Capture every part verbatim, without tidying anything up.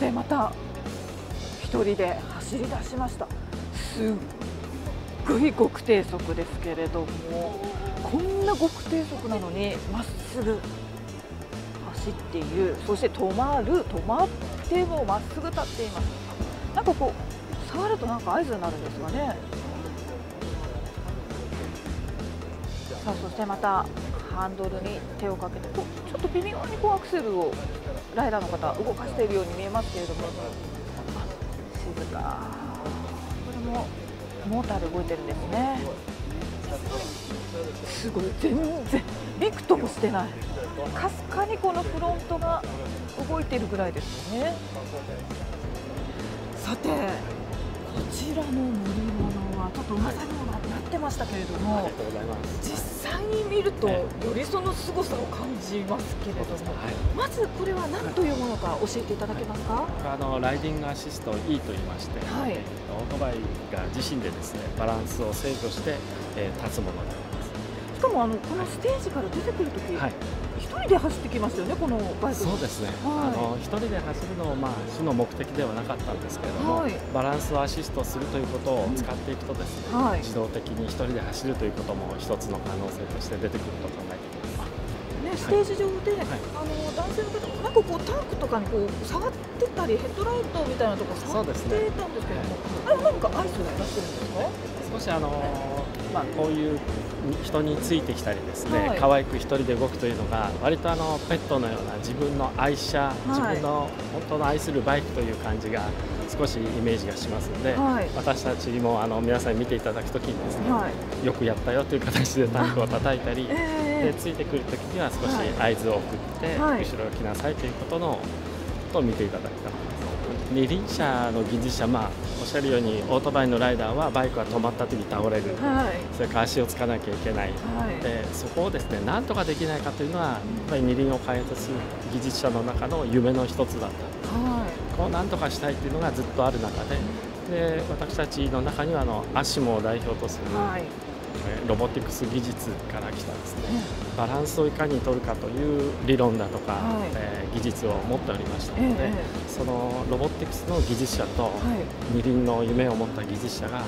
してまた一人で走り出しました。すっごい極低速ですけれども、こんな極低速なのにまっすぐ走っている。そして止まる、止まってもまっすぐ立っています。なんかこう触るとなんか合図になるんですがね。さあ、そしてまたハンドルに手をかけて、こうちょっと微妙にこうアクセルをライダーの方動かしているように見えますけれども、あ、静か。これもモーターで動いてるんですね。すごい、全然びくともしてない。かすかにこのフロントが動いているぐらいですよね。さて、こちらの乗り物はちょっと噂にもなってましたけれども、実際に見るとよりその凄さを感じますけれども、まずこれは何というものか教えていただけますか？ あのライディングアシスト E と言いまして、はい、オートバイが自身でですねバランスを制御して、えー、立つものになります。 しかもあのこのステージから出てくるとき、はい、一人で走ってきましたよね、このバイク。 そうですね、はい、あの一人で走るのも、まあ、主の目的ではなかったんですけれども、はい、バランスをアシストするということを使っていくとですね、うん、はい、自動的に一人で走るということも一つの可能性として出てくると考えています。 ね、ステージ上で、はい、あの男性の方もなんかこうタンクとかにこう触ってたり、ヘッドライトみたいなところ触ってたんですけども、あれなんかアイスを出してるんですか？ 少しあのまあこういう人についてきたりですね、はい、可愛く一人で動くというのが割とあのペットのような自分の愛車、はい、自分の本当の愛するバイクという感じが少しイメージがしますので、はい、私たちもあの皆さんに見ていただくときにですね、はい、よくやったよという形でタンクを叩いたり、えー、でついてくるときには少し合図を送って、はい、後ろを来なさいということのと見ていただきたい。二輪車の技術者、まあ、おっしゃるようにオートバイのライダーはバイクが止まった時に倒れる、はい、それから足をつかなきゃいけない、はい、でそこをですねなんとかできないかというのはやっぱり二輪を開発する技術者の中の夢の一つだった、はい、こうなんとかしたいというのがずっとある中で、で私たちの中にはあのアシモを代表とする、はい、ロボティクス技術から来たですね、うん、バランスをいかに取るかという理論だとか、はい、えー、技術を持っておりましたので、ええ、そのロボティクスの技術者と二輪の夢を持った技術者が、はい、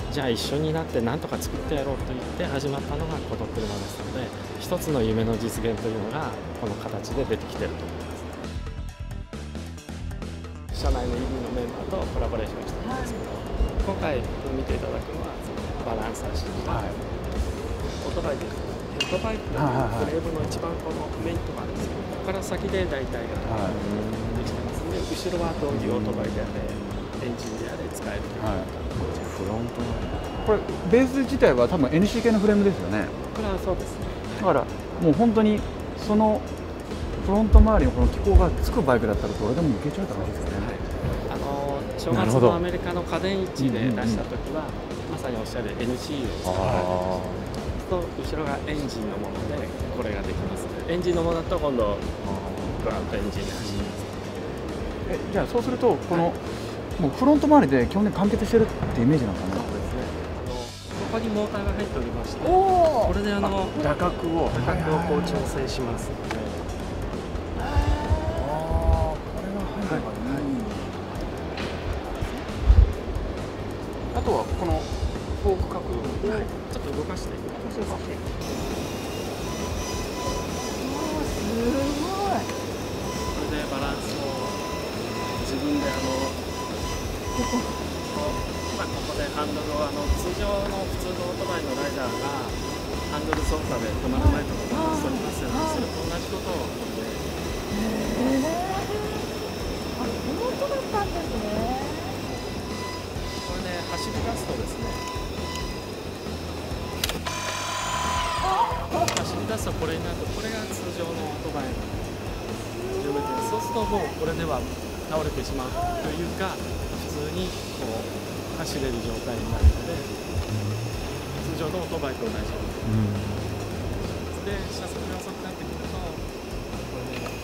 じゃあ一緒になって何とか作ってやろうと言って始まったのがこの車ですので、一つの夢の実現というのがこの形で出てきていると思います。社内の イーブイ のメンバーとコラボレーションしてるんですけど、はい、今回見ていただくのはバランスアシスト、はい、オートバイでヘッドバイクというフレームの一番このメインとかあるんですけど、ここから先で大体ができてますので、後ろは同義オートバイであれエンジンであれ使えるという、はい、 フロントこれベース自体は多分 エヌシー 系のフレームですよね。 これはそうですね。 だからもう本当にそのフロント周りのこの機構がつくバイクだったらどれでもいけちゃうって話ですよね。 はい、あの正月のアメリカの家電市で出した時は、まさにおっしゃる エヌシー を使われてと後ろがエンジンのものでこれができます、ね、エンジンのものだと今度グラントエンジンで走ります。 えじゃあそうするとこの、はい、もうフロント周りで基本的に完結してるってイメージなのかな。 そうですね。あのここにモーターが入っておりまして、これであの打角を打角をこう調整しますので、 ああこれは入るからね。あとはこのフォーク角度で、はい、 ちょっと動かしていきます。すごい。これでバランスを自分であの今ここでハンドルをあの通常の普通のオートバイのライダーがハンドル操作で止まる前とかバランス取りますよね。それと同じことをここで。 へえ。あ、本当だったんですね。 これで走り出すとですね。走り出すとこれになると、これが通常のオートバイのジオメトリー。そうするともうこれでは倒れてしまうというか、普通にこう走れる状態になるので、通常のオートバイと同じように、うん、で車速が遅くなってくるとこれで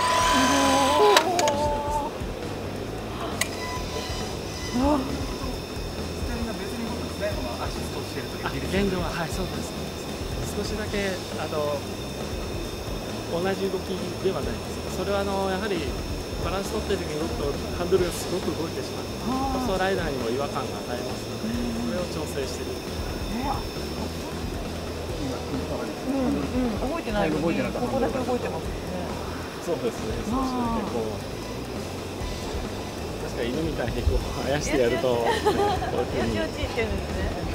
原動ははいそうです。少しだけあの同じ動きではないです。それはあのやはりバランス取ってる時に動くとハンドルがすごく動いてしまう。そうするとライダーにも違和感が与えますので、それを調整している。 うんうん、動いてないのにここだけ動いてますね。 そうですね。そうしてこう確か犬みたいにこうあやしてやると、ね、こういうふうに。 よちよちって言うんですね。